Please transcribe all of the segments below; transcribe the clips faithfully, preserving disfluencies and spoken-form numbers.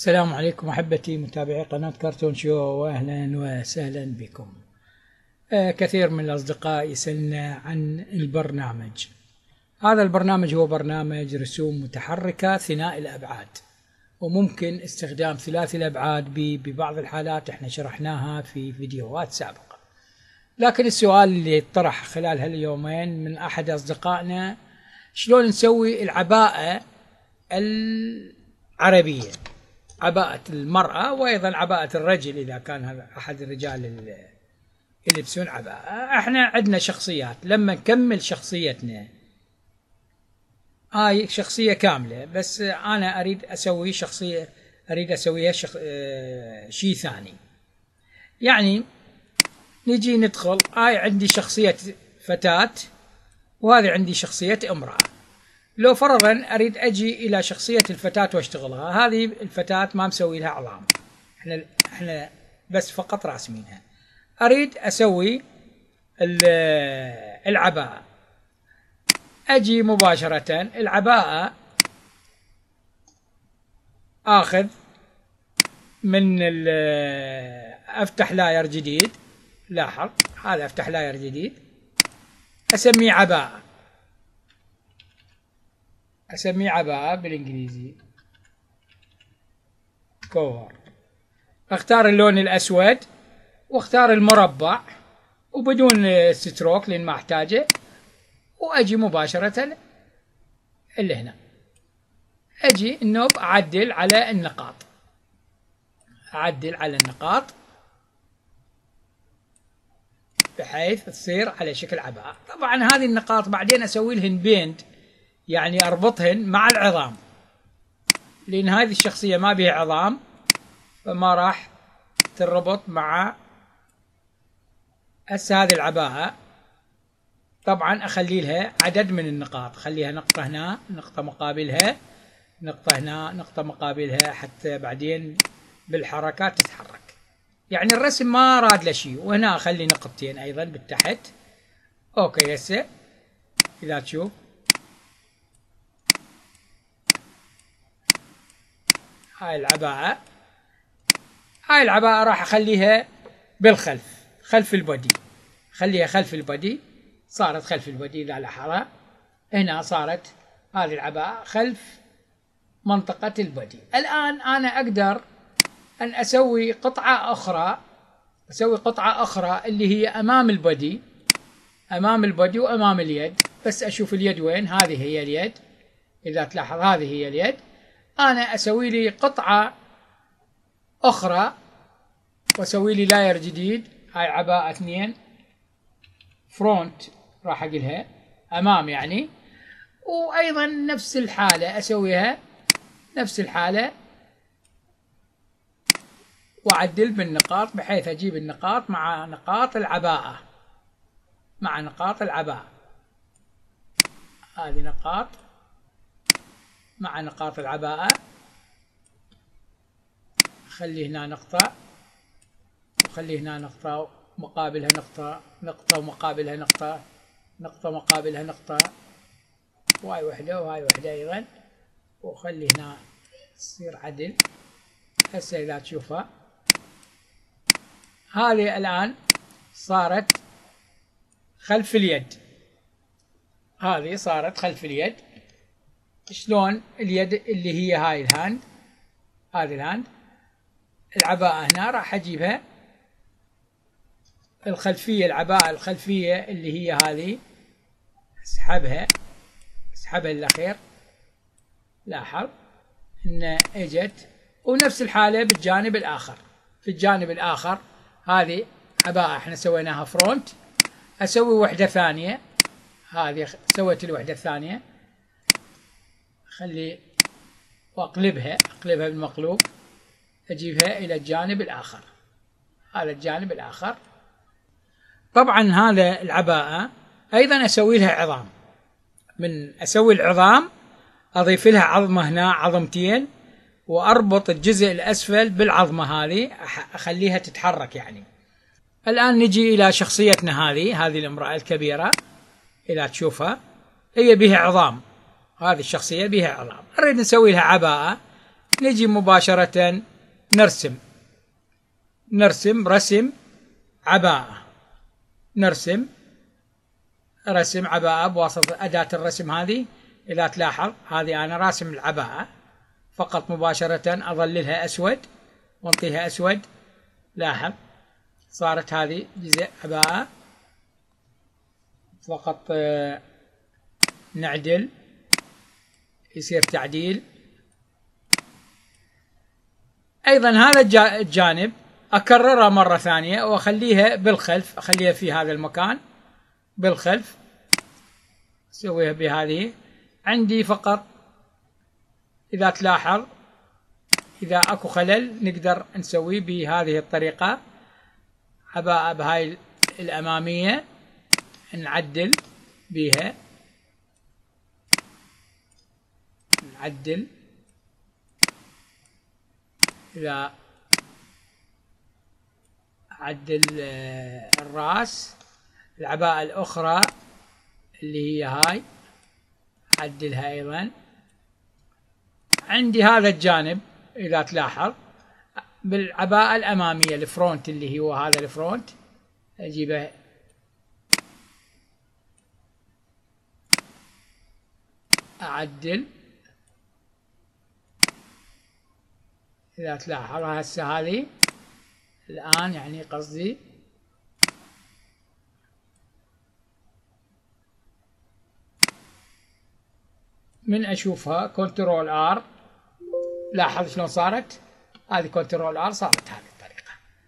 السلام عليكم أحبتي متابعي قناة كرتون شو، وأهلا وسهلا بكم. آه كثير من الأصدقاء يسألنا عن البرنامج. هذا البرنامج هو برنامج رسوم متحركة ثنائي الأبعاد، وممكن استخدام ثلاثي الأبعاد ببعض الحالات احنا شرحناها في فيديوهات سابقة. لكن السؤال اللي طرح خلال هاليومين من أحد أصدقائنا: شلون نسوي العباءة العربية، عباءة المرأة وأيضا عباءة الرجل إذا كان هذا أحد الرجال اللي يلبسون عباءة. احنا عندنا شخصيات، لما نكمل شخصيتنا هاي شخصية كاملة، بس أنا أريد أسوي شخصية، أريد أسويها شخ... اه... شيء ثاني. يعني نجي ندخل، هاي عندي شخصية فتاة وهذه عندي شخصية امرأة. لو فرضا أريد أجي إلى شخصية الفتاة واشتغلها، هذه الفتاة ما مسوي لها عظام، احنا احنا بس فقط راسمينها. أريد أسوي العباءة، أجي مباشرة العباءة آخذ من أفتح لاير جديد، لاحظ هذا أفتح لاير جديد أسميه عباءة، أسميه عباءة بالإنجليزي كور. أختار اللون الأسود واختار المربع وبدون ستروك لأن ما أحتاجه، وأجي مباشرة اللي هنا أجي النوب أعدل على النقاط، أعدل على النقاط بحيث تصير على شكل عباءة. طبعا هذه النقاط بعدين أسوي لهن بيند، يعني أربطهن مع العظام، لأن هذه الشخصية ما بها عظام فما راح تربط مع هسه هذه العباءة. طبعا أخلي لها عدد من النقاط، خليها نقطة هنا، نقطة مقابلها، نقطة هنا، نقطة مقابلها، حتى بعدين بالحركات تتحرك. يعني الرسم ما راد له شيء. وهنا أخلي نقطتين أيضا بالتحت. أوكي هسه إذا تشوف هاي العباءة، هاي العباءة راح أخليها بالخلف، خلف البودي، خليها خلف البودي، صارت خلف البودي. إذا لاحظها هنا صارت هذه العباءة خلف منطقة البودي. الآن أنا أقدر أن أسوي قطعة أخرى، أسوي قطعة أخرى اللي هي أمام البودي، أمام البودي وأمام اليد. بس أشوف اليد وين، هذه هي اليد، إذا تلاحظ هذه هي اليد. أنا أسوي لي قطعة أخرى وأسوي لي لاير جديد. هاي عباءة اثنين فرونت راح أقلها أمام يعني، وأيضا نفس الحالة أسويها نفس الحالة وأعدل بالنقاط بحيث أجيب النقاط مع نقاط العباءة، مع نقاط العباءة. هذه نقاط مع نقاط العباءة، خلي هنا نقطة وخلي هنا نقطة مقابلها نقطة، نقطة ومقابلها نقطة، نقطة مقابلها نقطة، وهاي وحدة وهاي وحدة أيضا، وخلي هنا تصير عدل. هسه إذا تشوفها هذه الآن صارت خلف اليد، هذه صارت خلف اليد. شلون اليد اللي هي هاي الهاند، هذه الهاند، العباءة هنا راح أجيبها الخلفية، العباءة الخلفية اللي هي هذه أسحبها، أسحبها للأخير. لاحظ إن إجت، ونفس الحالة بالجانب الآخر. في الجانب الآخر هذه عباءة احنا سويناها فرونت، أسوي وحدة ثانية، هذه سويت الوحدة الثانية، خلي وأقلبها، أقلبها بالمقلوب، أجيبها إلى الجانب الآخر، هذا الجانب الآخر. طبعا هذا العباءة أيضا أسوي لها عظام، من أسوي العظام أضيف لها عظمة هنا، عظمتين، وأربط الجزء الأسفل بالعظمة هذه، أخليها تتحرك يعني. الآن نجي إلى شخصيتنا هذه، هذه الامرأة الكبيرة إذا تشوفها هي بها عظام، هذه الشخصية بها عظام. نريد نسوي لها عباءة، نجي مباشرة نرسم نرسم رسم عباءة، نرسم رسم عباءة بواسطة أداة الرسم هذه. إذا تلاحظ هذه أنا راسم العباءة فقط مباشرة أظللها أسود وانطيها أسود. لاحظ صارت هذه جزء عباءة، فقط نعدل يصير تعديل. أيضا هذا الجانب أكررها مرة ثانية وأخليها بالخلف، أخليها في هذا المكان بالخلف، أسويها بهذه. عندي فقط إذا تلاحظ إذا أكو خلل نقدر نسويه بهذه الطريقة. عباءة بهاي الأمامية نعدل بها، نعدل إذا عدل الرأس. العباءة الأخرى اللي هي هاي عدلها أيضا. عندي هذا الجانب إذا تلاحظ بالعباءة الأمامية الفرونت اللي هو هذا الفرونت أجيبه أعدل. إذا تلاحظ هسه هذه الآن يعني قصدي من أشوفها كنترول آر، لاحظ شلون صارت هذه كنترول آر، صارت هذه الطريقة.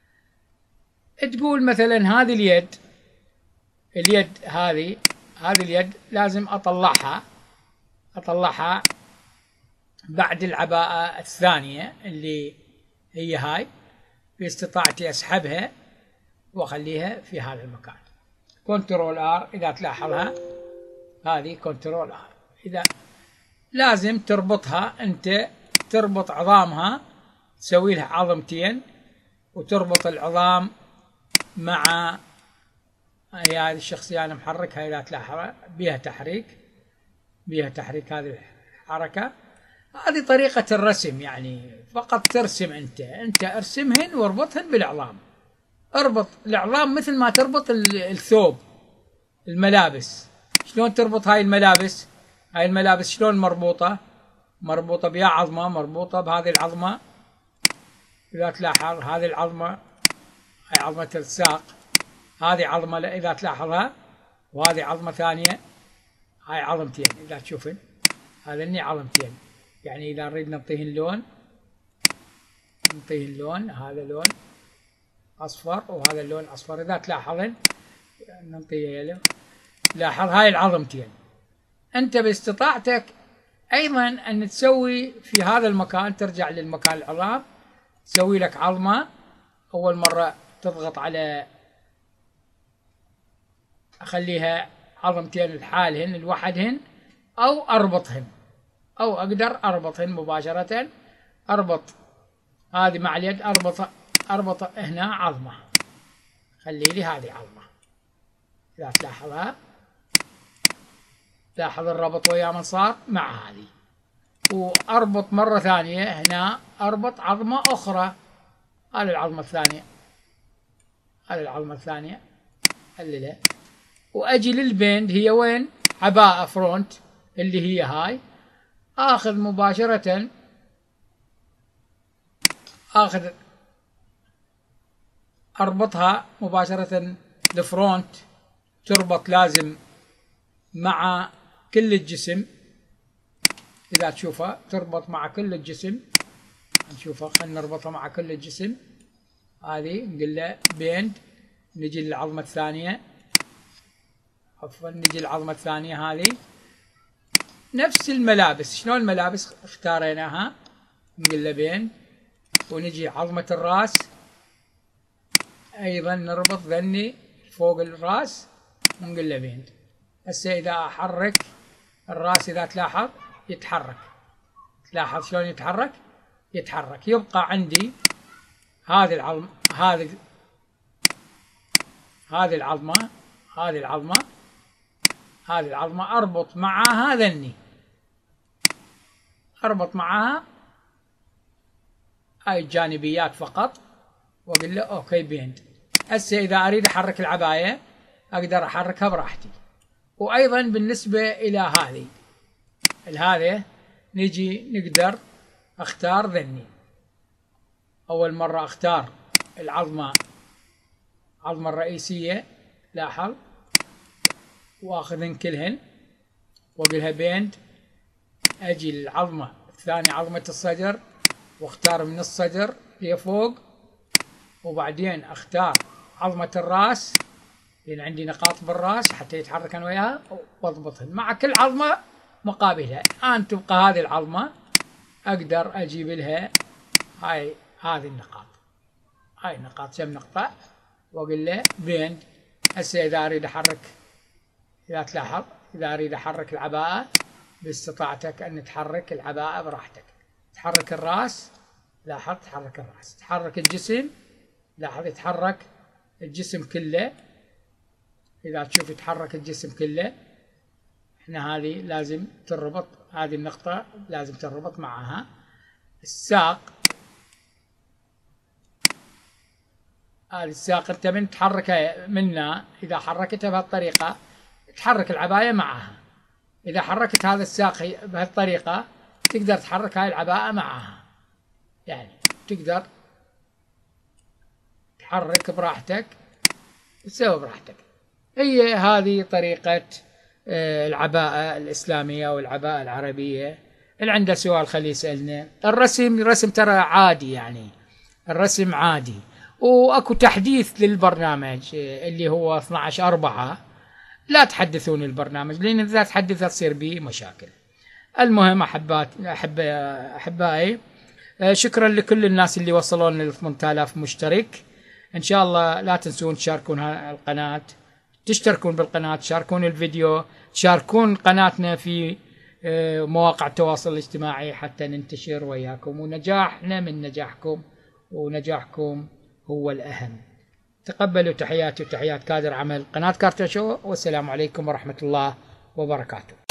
تقول مثلا هذه اليد اليد هذه هذه اليد لازم أطلعها أطلعها بعد العباءة الثانية اللي هي هاي، باستطاعتي أسحبها وأخليها في هذا المكان. كنترول آر إذا تلاحظها هذه كنترول آر. إذا لازم تربطها أنت، تربط عظامها، تسوي لها عظمتين وتربط العظام مع هي هذه الشخصية أنا محركها. إذا تلاحظها بها تحريك بها تحريك هذه الحركة. هذه طريقة الرسم، يعني فقط ترسم أنت أنت ارسمهن واربطهن بالعظام. اربط العظام مثل ما تربط الثوب الملابس. شلون تربط هاي الملابس؟ هاي الملابس شلون مربوطة؟ مربوطة بها عظمة، مربوطة بهذه العظمة. إذا تلاحظ هذه العظمة هاي عظمة الساق، هذه عظمة إذا تلاحظها، وهذه عظمة ثانية، هاي عظمتين إذا تشوفن، هذني عظمتين. يعني إذا نريد نعطيهن لون نعطيهن لون، هذا لون أصفر وهذا اللون أصفر. إذا تلاحظن نعطيه يلو. لاحظ هاي العظمتين. أنت باستطاعتك أيضا أن تسوي في هذا المكان، ترجع للمكان العظام، تسوي لك عظمة. أول مرة تضغط على أخليها عظمتين لحالهن لوحدهن، أو أربطهن، أو أقدر أربطهن مباشرة. أربط هذه مع اليد، أربط أربط هنا عظمة، خلي لي هذه عظمة. إذا تلاحظها لاحظ الربط ويا من صار مع هذه. وأربط مرة ثانية هنا، أربط عظمة أخرى، هذه العظمة الثانية، هذه العظمة الثانية حللها. وأجي للبند، هي وين؟ عباءة فرونت اللي هي هاي. آخذ مباشرة آخذ أربطها مباشرة الفرونت، تربط لازم مع كل الجسم. إذا تشوفها تربط مع كل الجسم، نشوفها خلينا نربطها مع كل الجسم. هذه نقول له بيند. نجي للعظمة الثانية، عفوا نجي للعظمة الثانية هذه نفس الملابس. شلون الملابس اختاريناها؟ نقول له بيند. ونجي عظمة الراس أيضا نربط ذني فوق الراس ونقول له بيند. هسه إذا أحرك الراس إذا تلاحظ يتحرك، تلاحظ شلون يتحرك؟ يتحرك. يبقى عندي هذه العظمة، هذه هذه العظمة، هذه العظمة، هذه العظمة أربط معها ذني، أربط معها هاي الجانبيات فقط، واقول له اوكي بيند. هسه اذا اريد احرك العباية اقدر احركها براحتي. وايضا بالنسبة الى هذه هذه نجي نقدر اختار ذني. اول مرة اختار العظمة العظمة الرئيسية، لاحظ، واخذن كلهن واقولها بيند. اجي العظمة الثانية عظمة الصدر واختار من الصدر لفوق، وبعدين اختار عظمة الراس لان عندي نقاط بالراس حتى يتحرك انا وياها، واضبطهن مع كل عظمة مقابلها. الان تبقى هذه العظمة اقدر اجيب لها هاي هذه النقاط، هاي النقاط كم نقطة، واقول له بيند. هسه اذا اريد احرك، اذا تلاحظ اذا اريد احرك العباءة باستطاعتك ان تحرك العباءة براحتك. تحرك الراس، لاحظ تحرك الراس، تحرك الجسم، لاحظ يتحرك الجسم كله. اذا تشوف يتحرك الجسم كله. احنا هذه لازم تربط، هذه النقطة لازم تربط معها. الساق، هذه الساق انت من تحركها منا، اذا حركتها بهالطريقة تحرك العباية معها. اذا حركت هذا الساق بهالطريقة تقدر تحرك هاي العباءة معها، يعني تقدر تحرك براحتك، تسوي براحتك. هي هذه طريقة العباءة الإسلامية والعباءة العربية. اللي عنده سؤال خليه يسألنا. الرسم رسم ترى عادي، يعني الرسم عادي، واكو تحديث للبرنامج اللي هو اثنعش أربعة. لا تحدثون البرنامج لان اذا تحدث تصير به مشاكل. المهم احبات احب احبائي، شكرا لكل الناس اللي وصلوا لنا ل ثمانية آلاف مشترك. ان شاء الله لا تنسون تشاركون القناة، تشتركون بالقناة، تشاركون الفيديو، تشاركون قناتنا في مواقع التواصل الاجتماعي حتى ننتشر وياكم، ونجاحنا من نجاحكم، ونجاحكم هو الأهم. تقبلوا تحياتي وتحيات كادر عمل قناة كارتون شو، والسلام عليكم ورحمة الله وبركاته.